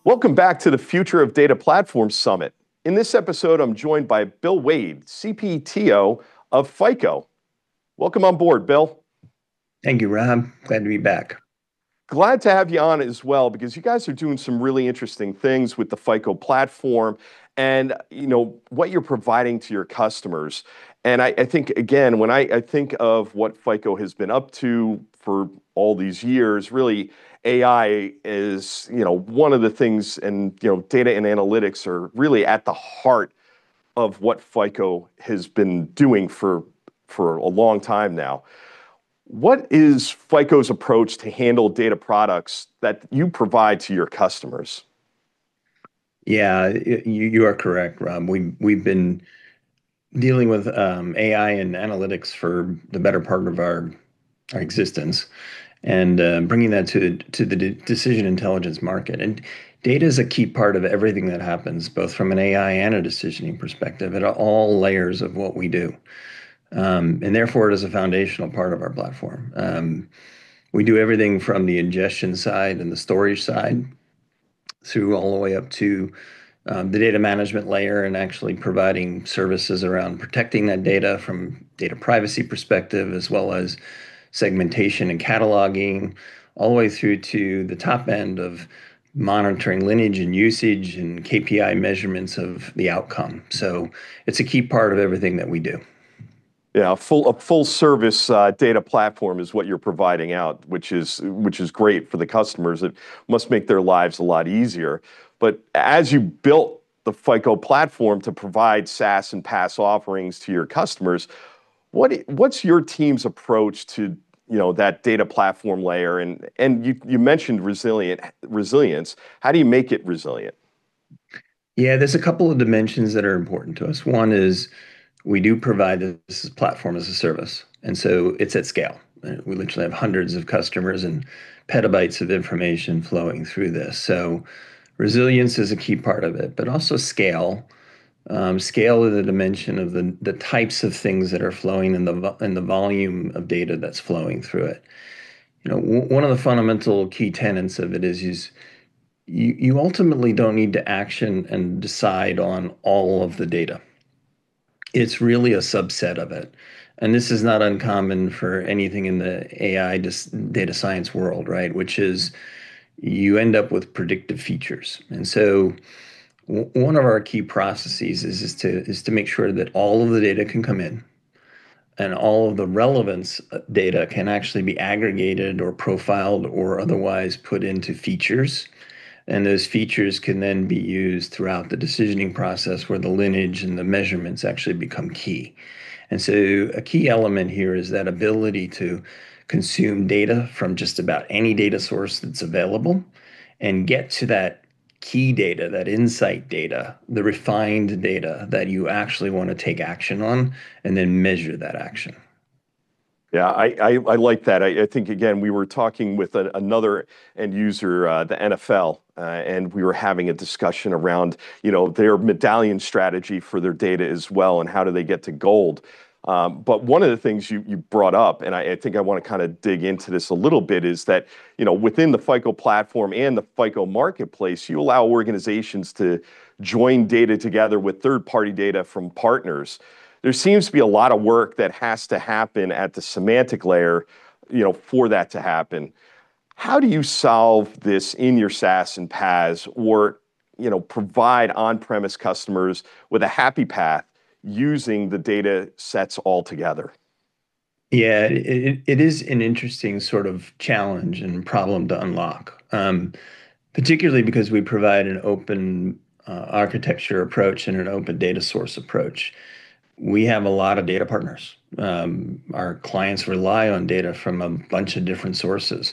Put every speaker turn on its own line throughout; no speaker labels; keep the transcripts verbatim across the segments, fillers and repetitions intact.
Welcome back to the Future of Data Platform Summit. In this episode, I'm joined by Bill Waid, C P T O of FICO. Welcome on board, Bill.
Thank you, Rob. Glad to be back.
Glad to have you on as well, because you guys are doing some really interesting things with the FICO platform and you know what you're providing to your customers. And I, I think, again, when I, I think of what FICO has been up to for all these years, really A I is, you know, one of the things, and, you know, data and analytics are really at the heart of what FICO has been doing for, for a long time now. What is FICO's approach to handle data products that you provide to your customers?
Yeah, you, you are correct, Rob. We, we've been dealing with um, A I and analytics for the better part of our, our existence, and uh, bringing that to, to the de- decision intelligence market. And data is a key part of everything that happens, both from an A I and a decisioning perspective, at all layers of what we do. Um, and therefore, it is a foundational part of our platform. Um, we do everything from the ingestion side and the storage side through all the way up to um, the data management layer and actually providing services around protecting that data from data privacy perspective, as well as segmentation and cataloging, all the way through to the top end of monitoring lineage and usage and K P I measurements of the outcome. So it's a key part of everything that we do.
Yeah, a full a full service uh, data platform is what you're providing out, which is which is great for the customers. It must make their lives a lot easier. But as you built the FICO platform to provide SaaS and PaaS offerings to your customers, what what's your team's approach to, you know, that data platform layer? And and you you mentioned resilient resilience. How do you make it resilient?
Yeah, there's a couple of dimensions that are important to us. One is we do provide this platform as a service, and so it's at scale. Uh, We literally have hundreds of customers and petabytes of information flowing through this. So resilience is a key part of it, but also scale. Um, scale is the dimension of the the types of things that are flowing in the vo- in the volume of data that's flowing through it. You know, w- one of the fundamental key tenets of it is is you you ultimately don't need to action and decide on all of the data. It's really a subset of it. And this is not uncommon for anything in the A I dis- data science world, right? Which is you end up with predictive features. And so w- one of our key processes is, is to is to make sure that all of the data can come in and all of the relevance uh, data can actually be aggregated or profiled or otherwise put into features, and those features can then be used throughout the decisioning process where the lineage and the measurements actually become key. And so a key element here is that ability to consume data from just about any data source that's available and get to that key data, that insight data, the refined data that you actually want to take action on, and then measure that action.
Yeah, I, I, I like that. I, I think, again, we were talking with a, another end user, uh, the N F L, uh, and we were having a discussion around, you know, their medallion strategy for their data as well, and how do they get to gold. Um, but one of the things you, you brought up, and I, I think I want to kind of dig into this a little bit, is that, you know, within the FICO platform and the FICO marketplace, you allow organizations to join data together with third-party data from partners. There seems to be a lot of work that has to happen at the semantic layer, you know, for that to happen. How do you solve this in your SaaS and PaaS, or, you know, provide on-premise customers with a happy path using the data sets all together?
Yeah, it, it is an interesting sort of challenge and problem to unlock, um, particularly because we provide an open uh, architecture approach and an open data source approach. We have a lot of data partners. Um, our clients rely on data from a bunch of different sources.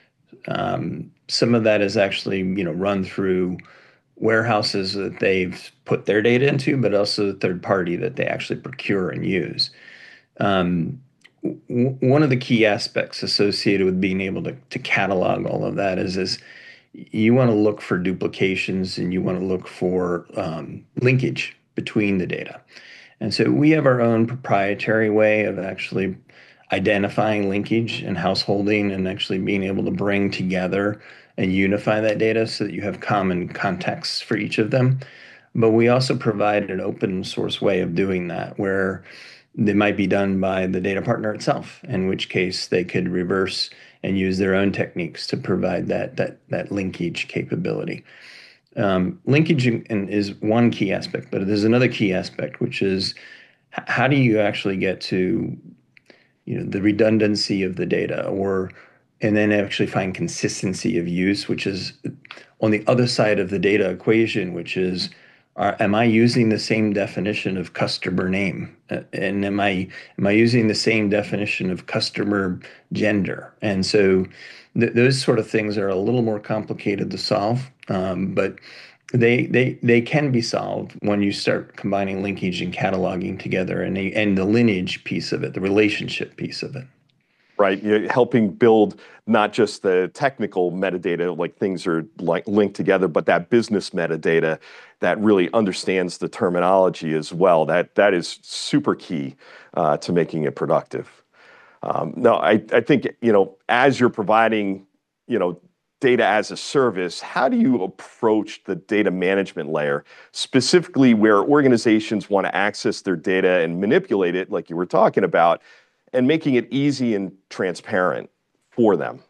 Um, some of that is actually, you know, run through warehouses that they've put their data into, but also the third party that they actually procure and use. Um, w- One of the key aspects associated with being able to, to catalog all of that is, is you want to look for duplications and you want to look for um, linkage between the data. And so we have our own proprietary way of actually identifying linkage and householding and actually being able to bring together and unify that data so that you have common contexts for each of them. But we also provide an open source way of doing that where they might be done by the data partner itself, in which case they could reverse and use their own techniques to provide that that that linkage capability. Um, linkage in, is one key aspect, but there's another key aspect, which is how do you actually get to you know the redundancy of the data, or and then actually find consistency of use, which is on the other side of the data equation, which is are, am I using the same definition of customer name? Uh, and am I am I using the same definition of customer gender? And so th those sort of things are a little more complicated to solve, um, but they they they can be solved when you start combining linkage and cataloging together, and the, and the lineage piece of it, the relationship piece of it.
Right? You're helping build not just the technical metadata, like things are like linked together, but that business metadata that really understands the terminology as well. That that is super key uh, to making it productive. Um, no, I, I think, you know, as you're providing, you know, data as a service, how do you approach the data management layer, specifically where organizations want to access their data and manipulate it, like you were talking about, and making it easy and transparent for them?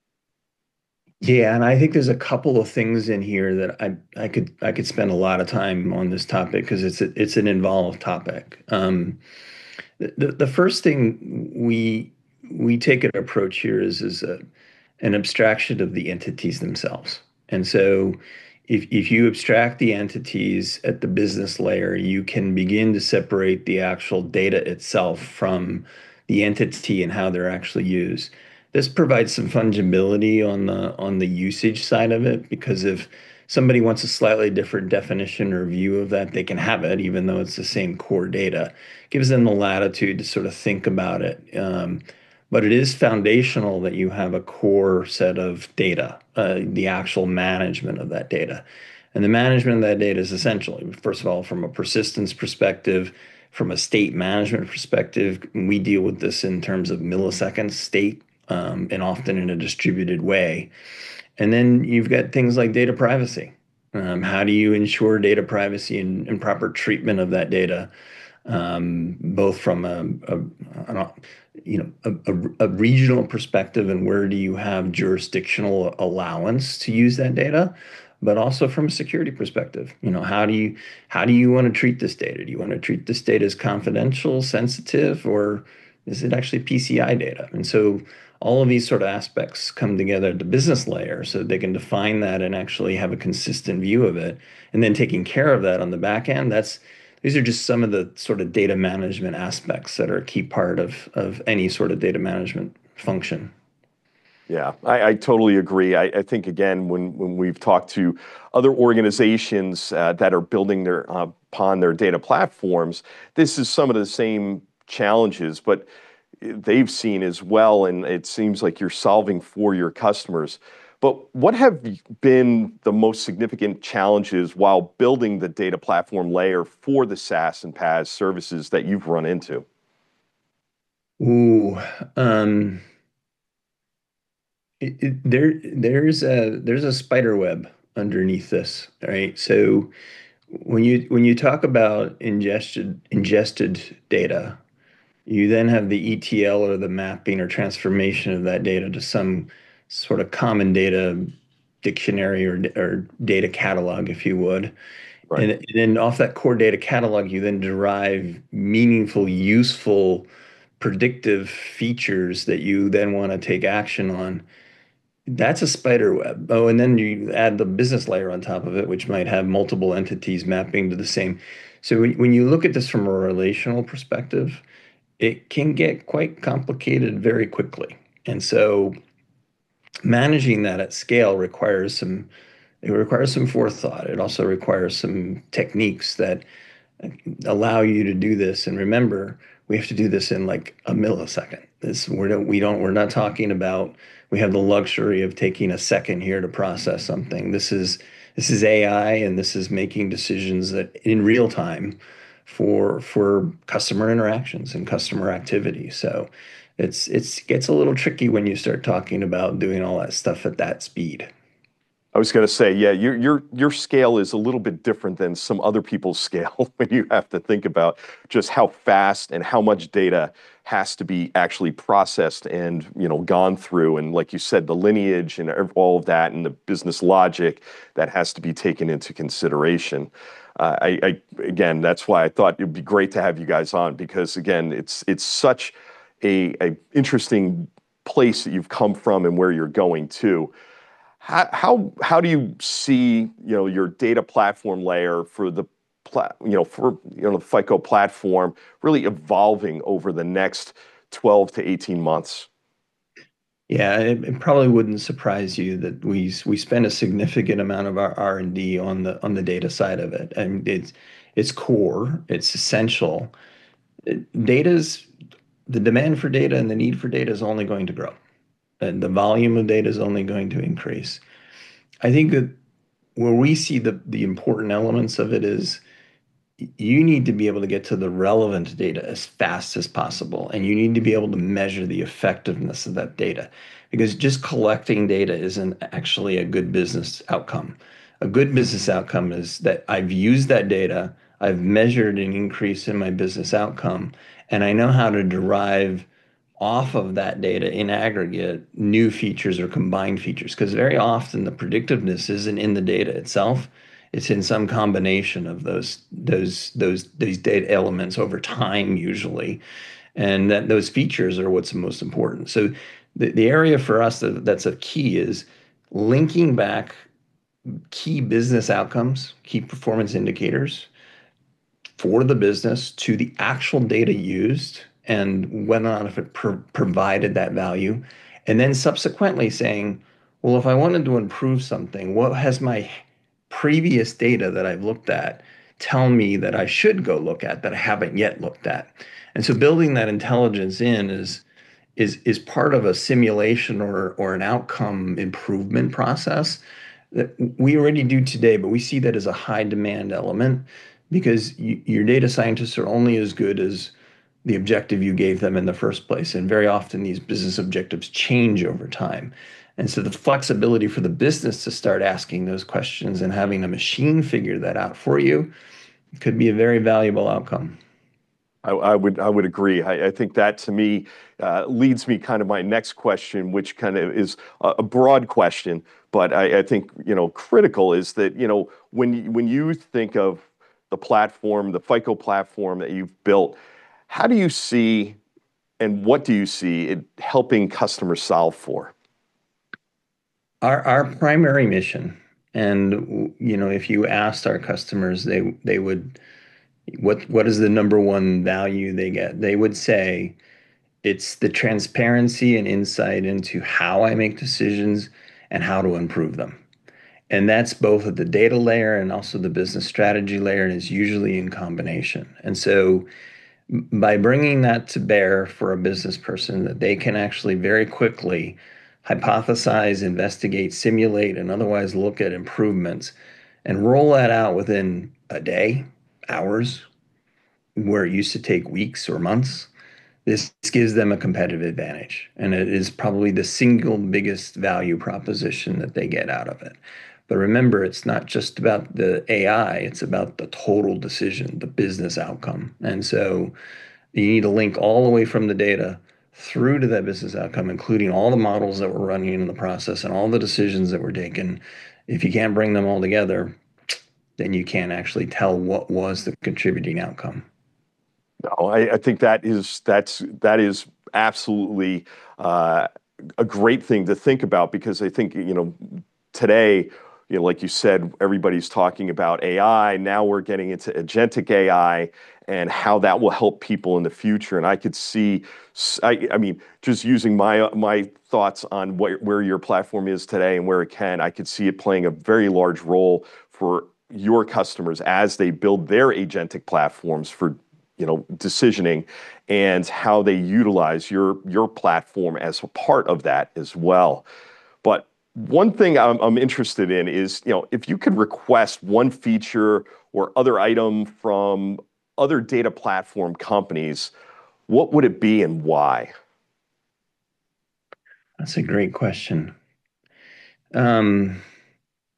Yeah, and I think there's a couple of things in here that I I could I could spend a lot of time on this topic because it's a, it's an involved topic. Um, the the first thing we we take an approach here is is a, an abstraction of the entities themselves. And so if if you abstract the entities at the business layer, you can begin to separate the actual data itself from the entity and how they're actually used. This provides some fungibility on the on the usage side of it, because if somebody wants a slightly different definition or view of that, they can have it, even though it's the same core data. Gives them the latitude to sort of think about it. Um, but it is foundational that you have a core set of data, uh, the actual management of that data. And the management of that data is essential. First of all, from a persistence perspective, from a state management perspective, we deal with this in terms of milliseconds state, um, and often in a distributed way. And then you've got things like data privacy. Um, how do you ensure data privacy and, and proper treatment of that data, um, both from a, a, a you know a, a, a regional perspective, and where do you have jurisdictional allowance to use that data, but also from a security perspective. You know, how do you how do you want to treat this data? Do you want to treat this data as confidential, sensitive, or is it actually P C I data? And so all of these sort of aspects come together at the business layer so they can define that and actually have a consistent view of it. And then taking care of that on the back end, that's these are just some of the sort of data management aspects that are a key part of, of any sort of data management function.
Yeah, I, I totally agree. I, I think, again, when, when we've talked to other organizations uh, that are building their uh, upon their data platforms, this is some of the same challenges, but they've seen as well, and it seems like you're solving for your customers. But what have been the most significant challenges while building the data platform layer for the SaaS and PaaS services that you've run into?
Ooh, um, it, it, there there's a there's a spider web underneath this, right? So when you when you talk about ingested ingested data, you then have the E T L, or the mapping or transformation of that data to some sort of common data dictionary, or, or data catalog, if you would.
Right.
And, and then off that core data catalog, you then derive meaningful, useful, predictive features that you then want to take action on. That's a spider web. Oh, and then you add the business layer on top of it, which might have multiple entities mapping to the same. So when, when you look at this from a relational perspective, it can get quite complicated very quickly. And so managing that at scale requires some it requires some forethought. It also requires some techniques that allow you to do this. And remember, we have to do this in like a millisecond. This we're we don't we're not talking about we have the luxury of taking a second here to process something. This is this is A I, and this is making decisions that in real time for for customer interactions and customer activity. So it's it's gets a little tricky when you start talking about doing all that stuff at that speed.
I was going to say, yeah, your your your scale is a little bit different than some other people's scale when you have to think about just how fast and how much data has to be actually processed and, you know, gone through. And like you said, the lineage and all of that and the business logic that has to be taken into consideration. Uh, I, I again, that's why I thought it'd be great to have you guys on because again, it's it's such a, a interesting place that you've come from and where you're going to. How how how do you see, you know, your data platform layer for the pla you know, for, you know, the FICO platform really evolving over the next twelve to eighteen months?
Yeah, it, it probably wouldn't surprise you that we we spend a significant amount of our R and D on the on the data side of it. And it's it's core, it's essential. It, data's the demand for data and the need for data is only going to grow. And the volume of data is only going to increase. I think that where we see the the important elements of it is you need to be able to get to the relevant data as fast as possible, and you need to be able to measure the effectiveness of that data because just collecting data isn't actually a good business outcome. A good business outcome is that I've used that data, I've measured an increase in my business outcome, and I know how to derive off of that data in aggregate new features or combined features because very often the predictiveness isn't in the data itself, it's in some combination of those those those these data elements over time usually, and that those features are what's most important. So the, the area for us that, that's a key is linking back key business outcomes, key performance indicators for the business to the actual data used and whether or not if it pro provided that value. And then subsequently saying, well, if I wanted to improve something, what has my previous data that I've looked at tell me that I should go look at that I haven't yet looked at? And so building that intelligence in is is is part of a simulation or or an outcome improvement process that we already do today, but we see that as a high demand element because you, your data scientists are only as good as the objective you gave them in the first place. And very often these business objectives change over time. And so the flexibility for the business to start asking those questions and having a machine figure that out for you could be a very valuable outcome.
I, I would I would agree. I, I think that to me uh, leads me kind of my next question, which kind of is a, a broad question, but I, I think you know critical is that you know when you, when you think of the platform, the FICO platform that you've built, how do you see and what do you see it helping customers solve for?
Our our primary mission, and you know, if you asked our customers, they they would what what is the number one value they get? They would say it's the transparency and insight into how I make decisions and how to improve them. And that's both at the data layer and also the business strategy layer, and is usually in combination. And so by bringing that to bear for a business person, that they can actually very quickly hypothesize, investigate, simulate, and otherwise look at improvements and roll that out within a day, hours, where it used to take weeks or months. This gives them a competitive advantage, and it is probably the single biggest value proposition that they get out of it. But remember, it's not just about the A I, it's about the total decision, the business outcome. And so you need to link all the way from the data through to that business outcome, including all the models that we're running in the process and all the decisions that were taken. If you can't bring them all together, then you can't actually tell what was the contributing outcome.
No, I, I think that is that's that is absolutely uh, a great thing to think about because I think you know today, you know, like you said, everybody's talking about A I. Now we're getting into agentic A I and how that will help people in the future. And I could see, I, I mean, just using my my thoughts on what, where your platform is today and where it can, I could see it playing a very large role for your customers as they build their agentic platforms for you know decisioning and how they utilize your your platform as a part of that as well. But one thing I'm, I'm interested in is, you know, if you could request one feature or other item from other data platform companies, what would it be and why?
That's a great question. Um,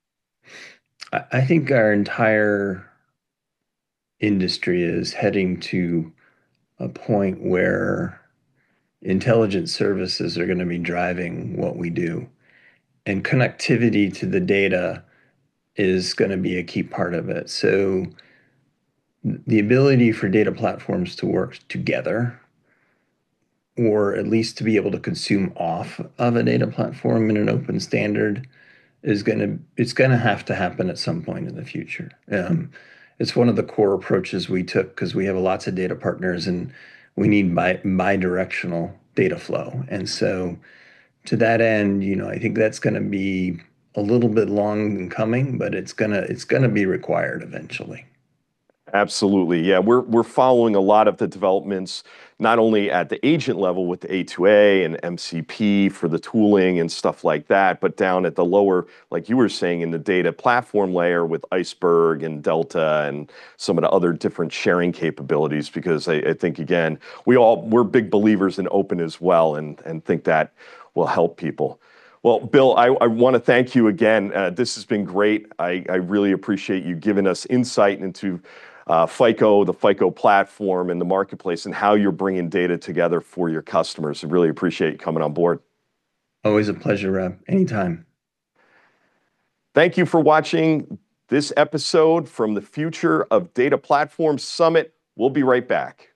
I, I think our entire industry is heading to a point where intelligent services are going to be driving what we do. And connectivity to the data is going to be a key part of it. So the ability for data platforms to work together, or at least to be able to consume off of a data platform in an open standard, is going to it's going to have to happen at some point in the future. Um, it's one of the core approaches we took because we have lots of data partners and we need bi bi-directional data flow. And so to that end, you know, I think that's going to be a little bit long in coming, but it's gonna it's gonna be required eventually.
Absolutely. Yeah, we're we're following a lot of the developments, not only at the agent level with the A two A and M C P for the tooling and stuff like that, but down at the lower, like you were saying, in the data platform layer with Iceberg and Delta and some of the other different sharing capabilities. Because I, I think again, we all we're big believers in open as well, and and think that will help people. Well, Bill, I, I want to thank you again. Uh, this has been great. I, I really appreciate you giving us insight into uh, FICO, the FICO platform, and the marketplace, and how you're bringing data together for your customers. I really appreciate you coming on board.
Always a pleasure, Rob. Anytime.
Thank you for watching this episode from the Future of Data Platforms Summit. We'll be right back.